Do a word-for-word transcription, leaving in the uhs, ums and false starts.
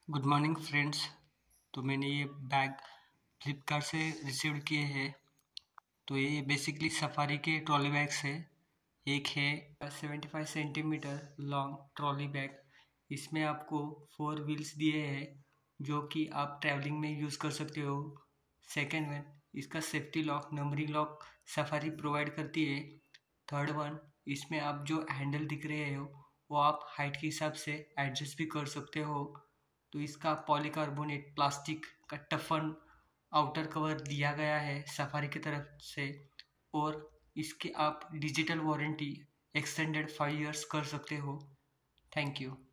Good morning friends. तो मैंने ये बैग फ्लिपकार्ट से रिसीव किए हैं। तो ये बेसिकली सफारी के ट्रॉली बैग्स है। एक है seventy five centimetre long trolley bag. इसमें आपको फोर व्हील्स दिए हैं जो कि आप ट्रैवलिंग में यूज़ कर सकते हो। सेकेंड वन, इसका safety lock numbering lock Safari provide करती है। थर्ड वन, इसमें आप जो हैंडल दिख रहे हो वो आप हाइट के हिसाब से एडजस्ट भी कर सकते हो। तो इसका पॉलीकार्बोनेट प्लास्टिक का टफन आउटर कवर दिया गया है सफारी की तरफ से। और इसके आप digital warranty extended five years कर सकते हो। Thank you.